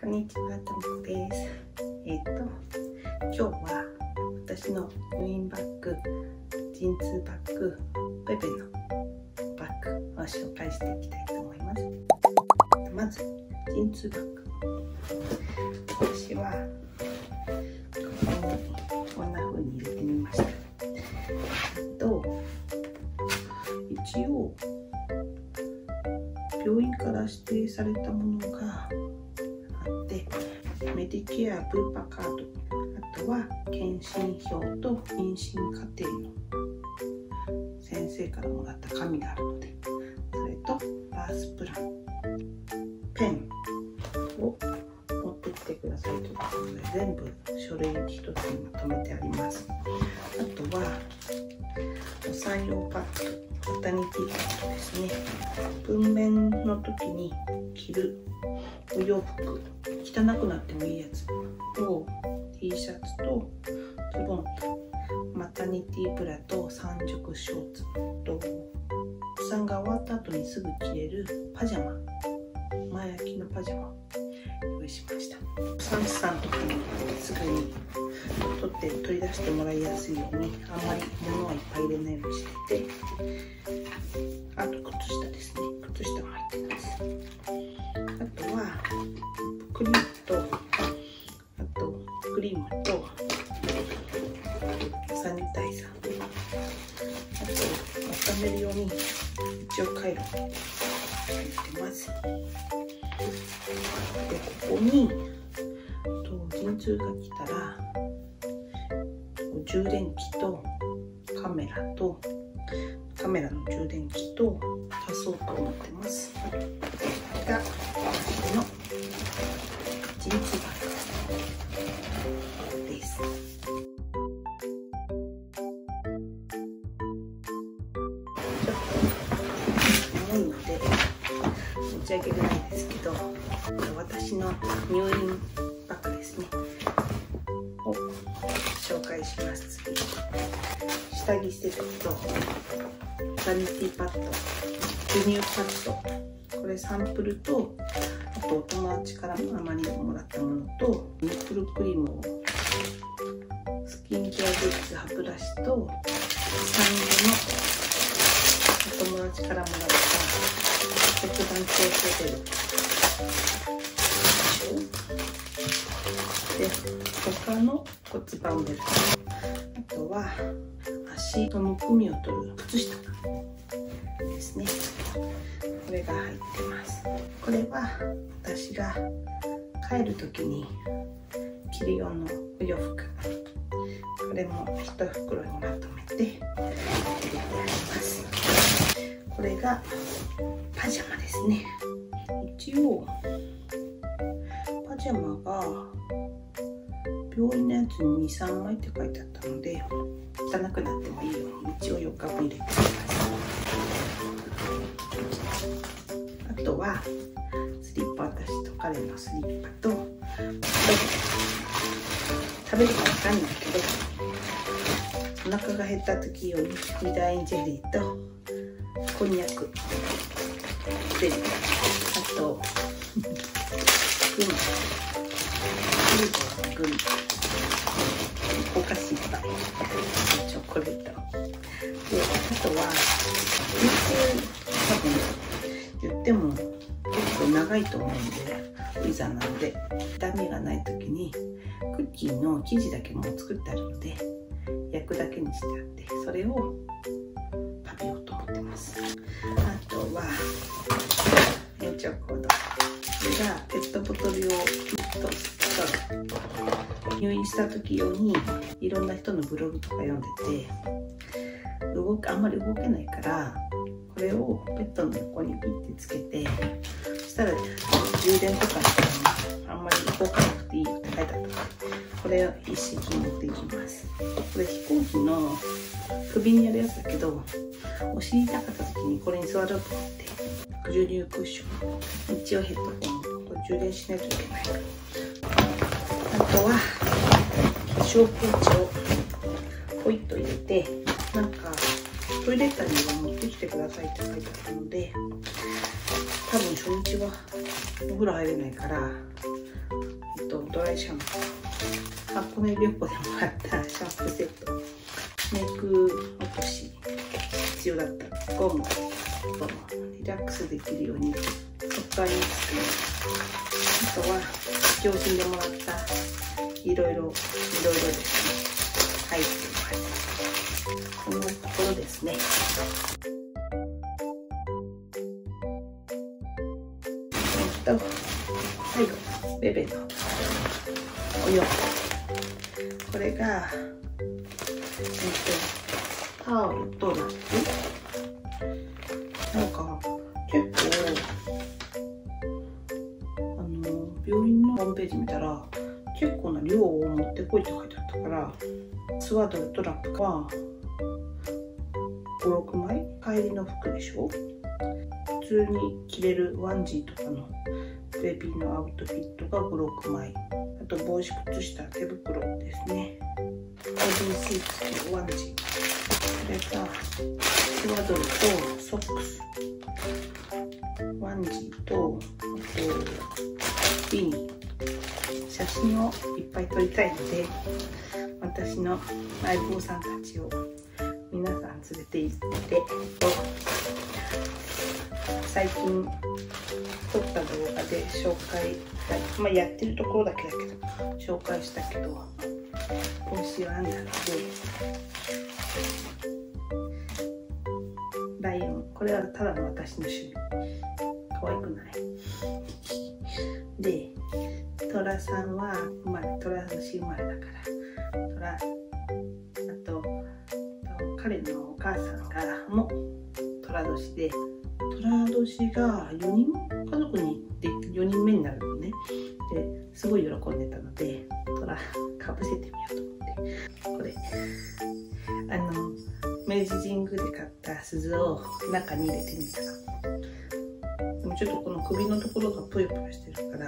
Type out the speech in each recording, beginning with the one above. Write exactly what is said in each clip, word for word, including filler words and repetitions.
んにちは、とみこです。えっ、ー、と今日は私の入院バッグ、陣痛バッグ、ペペのバッグを紹介していきたいと思います。まず陣痛バッグ。私はこんな風に入れてみました。と一応病院から指定されたものがあって、メディケアブーパカード、あとは検診票と妊娠過程の先生からもらった紙があるので、それとバースプラン、ペンを持ってきてくださいということで、全部書類一つにまとめてあります。あとはお産用パッド、マタニティパッドですね。分娩の時に着るお洋服、汚くなってもいいやつを T シャツとズボンとマタニティブラと三色ショーツと、お産が終わった後にすぐ着れるパジャマ、前開きのパジャマを用意しました。産婦さんの時にすぐに取って取り出してもらいやすいように、あんまり物はいっぱい入れないようにしてて、あと靴下ですね。靴下が入ってます。あとはクリームと、あとクリームとサニタイザー、あと温めるように一応カイロ入ってます。で、ここに陣痛が来たら充電器とカメラとカメラの充電器と足そうと思ってます。これが私の陣痛バッグです。ちょっと重いので持ち上げれないんですけど、私の入院バッグですねを紹介します。次、下着捨てたとサニティパッド、授乳パッド、これサンプルと、あとお友達からママにもらったものと、ニップルクリームを、スキンケアグッズ、歯ブラシと、産後のお友達からもらった骨盤調整ベルで、他の骨盤ベルト、あとは足のむくみを取る靴下ですね。これが入ってます。これは私が帰る時に着る用のお洋服、これも一袋にまとめて入れてあります。これがパジャマですね。一応パジャマが病院のやつにに、さんまいって書いてあったので、汚くなってもいいように一応よっかぶ入れてあります。あとはスリッパ、私と彼のスリッパと、食べるかわかんないけどお腹が減った時用にミダインジェリーとこんにゃくゼリー、あとグミ、グミ、お菓子いっぱい、チョコレートで、あとは陣痛、多分言っても結構長いと思うんで、ウィザーなので痛みがない時にクッキーの生地だけもう作ってあるので、焼くだけにしてあって、それを食べようと思ってます。あとは延長コード、これがペットボトル用と入院した時用にいろんな人のブログとか読んでて、動くあんまり動けないから、これをペットの横にピッてつけて、そしたら充電とかしてもあんまり動かなくていいよって書いてあったので、これを一式持っていきます。これ飛行機の首にやるやつだけど、お尻痛かった時にこれに座ろうと思って、授乳クッション、一応ヘッドホン、これ充電しないといけない。あとは化粧ポーチをポイッと入れて、なんかトイレッタに持ってきてくださいって書いてあったので、多分初日はお風呂入れないからドライシャンプー、箱根旅行でもらったシャンプーセット、メイク落とし必要だったゴム、リラックスできるように使います。あとは業者でもらったいろいろいろいろですね、入っています。こんなところですね。えっと最後ベベのお洋服、これがえっとタオルとラップ、なんか結構あの病院のホームページ見たら結構な量を持ってこいって書いてあったから、スワドルとラップはごろくまい、帰りの服でしょ、普通に着れるワンジーとかのベビーのアウトフィットがごろくまい、あと帽子、靴下、手袋ですね、ボディースーツ付きワンジー、これがスワドルとソックス、ワンジーとあとビニー、写真をいっぱい撮りたいので、私の相棒さんたちを皆さん連れて行って、最近撮った動画で紹介、まあ、やってるところだけだけど紹介したけど、帽子は編んだのでライオン、これはただの私の趣味、可愛くないで、トラさんは生まれ、トラ年生まれだから、トラ、あと彼のお母さんがもトラ年で、トラ年がよにん家族にでよにんめになるのね。ですごい喜んでたので、トラかぶせてみようと思って、これあの明治神宮で買った鈴を中に入れてみた。でもちょっとこの首のところがぷよぷよしてるから、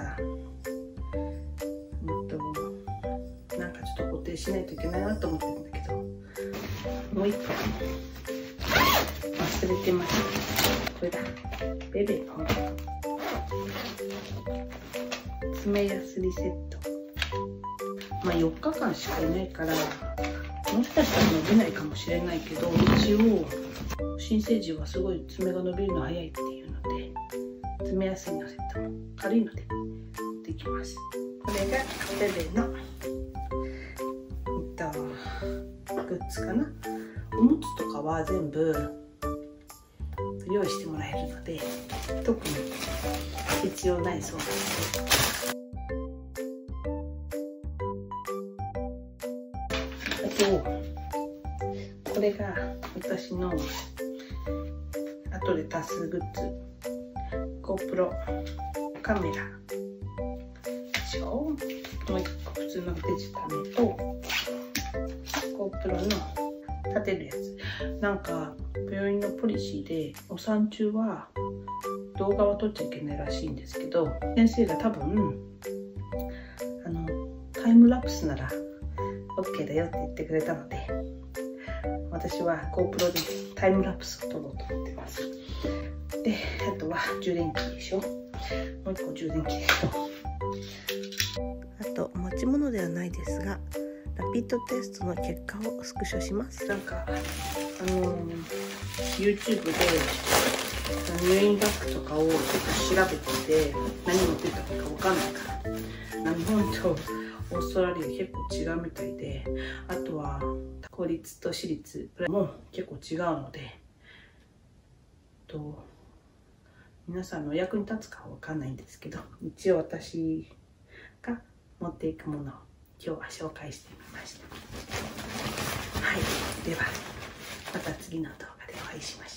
うんとなんかちょっと固定しないといけないなと思ってるんだけど、もう一個忘れてます。これだ、ベベの爪やすりセット。まあよっかかんしかいないから、もしかしたら伸びないかもしれないけど、一応新生児はすごい爪が伸びるの早いっていうので、爪やすりのセットも軽いので持ってきます。これがベベの、えっと、グッズかな。おむつとかは全部用意してもらえるので、特に必要ないそうです。あとこれが私の後で足すグッズ、 GoPro カメラでしょ、もう一個普通のデジタルと GoPro の立てるやつ。なんか病院のポリシーでお産中は動画は撮っちゃいけないらしいんですけど、先生が多分あのタイムラプスなら OK だよって言ってくれたので、私は GoPro でタイムラプスを撮ろうと思ってます。で、あとは充電器でしょ、もう一個充電器でしょ。あと持ち物ではないですが、ラピッドテストの結果をスクショします。なんかあのー、YouTube で入院バッグとかをちょっと調べてて、何持ってたか分かんないから、日本とオーストラリア結構違うみたいで、あとは公立と私立も結構違うので、と皆さんのお役に立つかは分かんないんですけど、一応私が持っていくものを今日は紹介してみました。はい、ではまた次の動画でお会いしましょう。